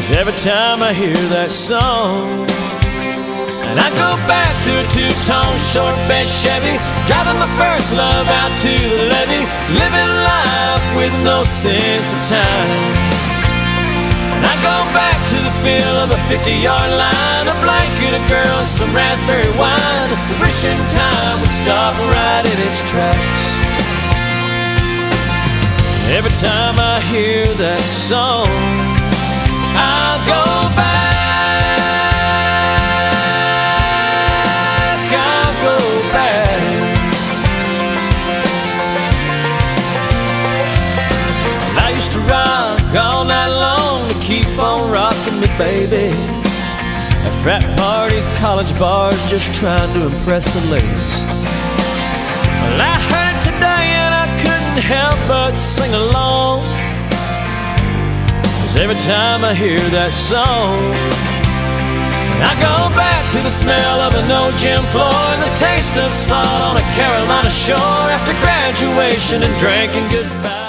every time I hear that song, and I go back to a two-tone short bed Chevy, driving my first love out to the levee, living life with no sense of time. And I go back to the feel of a 50-yard line, a blanket of girls, some raspberry wine, wishing time would stop right in its tracks. Every time I hear that song, I'll go back, I'll go back. I used to rock all night long to keep on rocking me, baby. At frat parties, college bars, just trying to impress the ladies. Well, I heard it today and I couldn't help but sing along, 'cause every time I hear that song, I go back to the smell of an old gym floor and the taste of salt on a Carolina shore after graduation and drinking goodbye.